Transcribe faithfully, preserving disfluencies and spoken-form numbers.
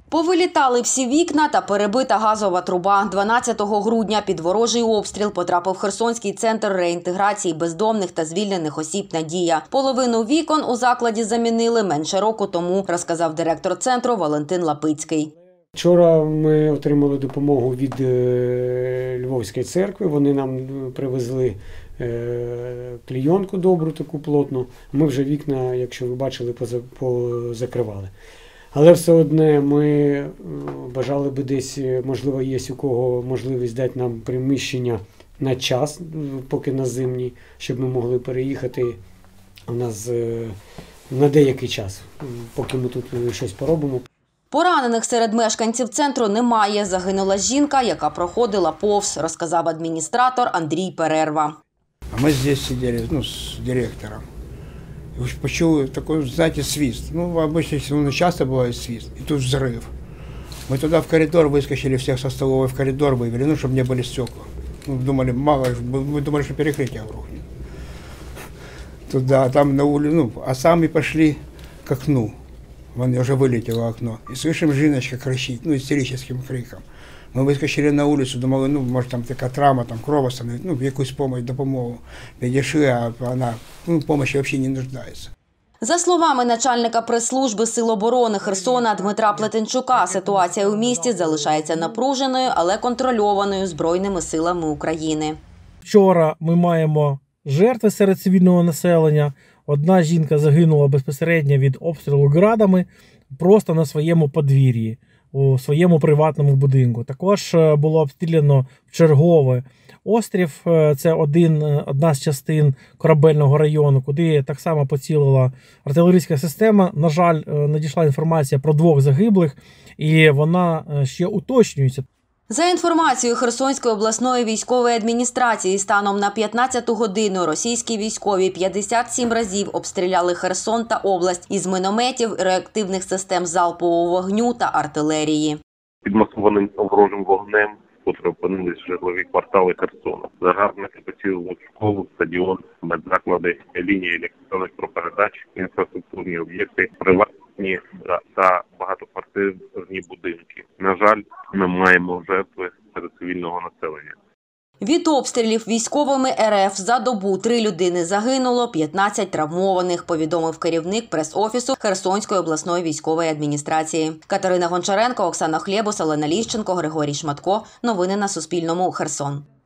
Повилітали всі вікна та перебита газова труба. дванадцятого грудня під ворожий обстріл потрапив Херсонський центр реінтеграції бездомних та звільнених осіб «Надія». Половину вікон у закладі замінили менше року тому, розказав директор центру Валентин Лапицький. Вчора ми отримали допомогу від Львовської церкви. Вони нам привезли клейонку добру, таку плотну. Ми вже вікна, якщо ви бачили, позакривали. Але все одне ми бажали би десь, можливо, є у кого можливість дати нам приміщення на час, поки на зимній, щоб ми могли переїхати у нас на деякий час, поки ми тут щось поробимо. Поранених серед мешканців центру немає. Загинула жінка, яка проходила повз, розказав адміністратор Андрій Перерва. А ми тут сиділи, ну, з директором. Почув такой, знаете, свист. Ну, обычно, ну, часто бывает свист. И тут взрыв. Мы туда в коридор выскочили, всех со столовой в коридор вывели, ну, чтобы не были стекла. Ну, думали, мало, мы думали, что перекрытие рухнет. Туда, там на улице, ну, а сами пошли к окну. Вон уже вылетело окно. И слышим, Жиночка кричит, ну, истерическим криком. Мы выскочили на улицу, думали, ну, может, там такая травма, там кров остановить, ну, якусь помощь, допомогу. Підійшли, а вона, ну, помощи взагалі не нуждається. За словами начальника прес-служби Сил оборони Херсона Дмитра Плетенчука, ситуація у місті залишається напруженою, але контрольованою Збройними силами України. Вчора ми маємо жертви серед цивільного населення. Одна жінка загинула безпосередньо від обстрілу градами просто на своєму подвір'ї, у своєму приватному будинку. Також було обстріляно вчергове острів, це один, одна з частин корабельного району, куди так само поцілила артилерійська система. На жаль, надійшла інформація про двох загиблих, і вона ще уточнюється. За інформацією Херсонської обласної військової адміністрації, станом на п'ятнадцяту годину російські військові п'ятдесят сім разів обстріляли Херсон та область із мінометів, реактивних систем залпового вогню та артилерії. Під масованим ворожим вогнем, котрі опинились в житлові квартали Херсона. Загарбники поцілили в школу, стадіон, медзаклади, лінії електропередач, інфраструктурні об'єкти, приватні та багатоквартирні будинки. На жаль, ми маємо жертви серед цивільного населення. Від обстрілів військовими РФ за добу три людини загинуло, п'ятнадцять травмованих, повідомив керівник прес-офісу Херсонської обласної військової адміністрації. Катерина Гончаренко, Оксана Хлєбус, Олена Ліщенко, Григорій Шматко. Новини на Суспільному. Херсон.